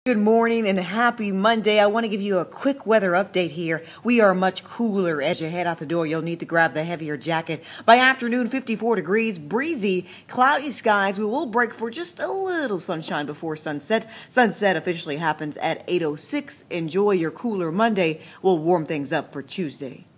Good morning and happy Monday. I want to give you a quick weather update here. We are much cooler as you head out the door. You'll need to grab the heavier jacket. By afternoon, 54 degrees, breezy, cloudy skies. We will break for just a little sunshine before sunset. Sunset officially happens at 8:06. Enjoy your cooler Monday. We'll warm things up for Tuesday.